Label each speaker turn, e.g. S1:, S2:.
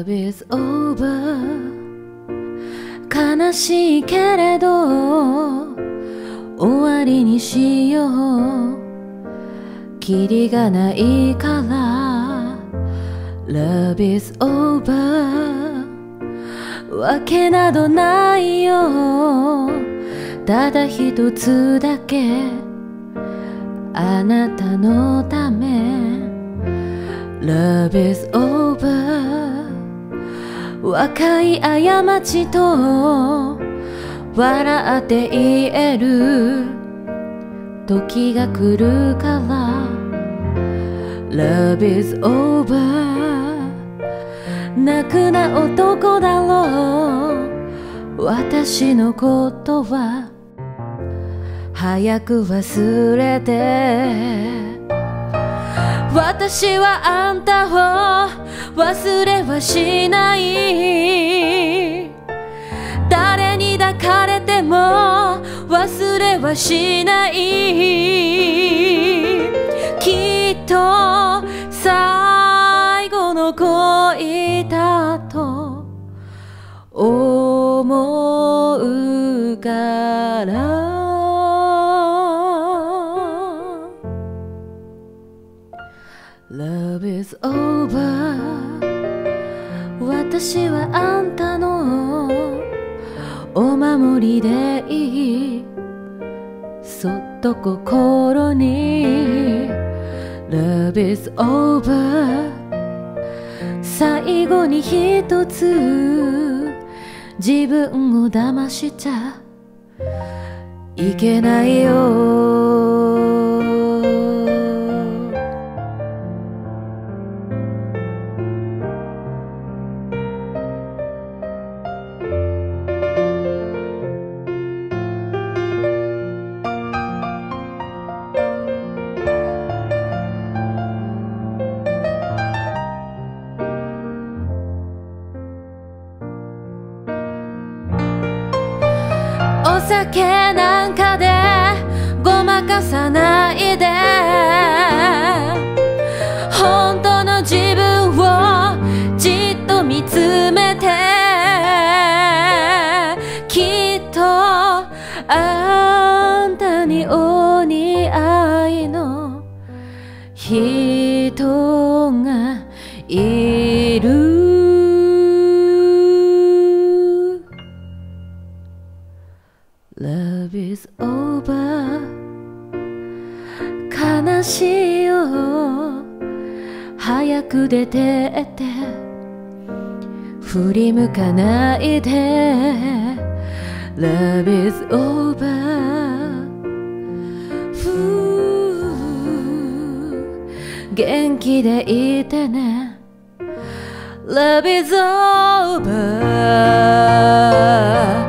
S1: Love is over 悲しいけれど終わりにしようキリがないから Love is over わけなどないよただ一つだけあなたのため Love is over 若い過ちと笑って言える時が来るから Love is over 泣くな男だろう私のことは早く忘れて私はあんたを忘れはしない誰に抱かれても忘れはしないきっと最後の恋だと思うから Love is over 私はあんたのお守りでいいそっと心に Love is over 最後に一つ自分を騙しちゃいけないよお酒なんかでごまかさないで本当の自分をじっと見つめてきっとあんたにお似合いの人がいるLove is over 悲しいよ早く出てって振り向かないで Love is over 元気でいてね Love is over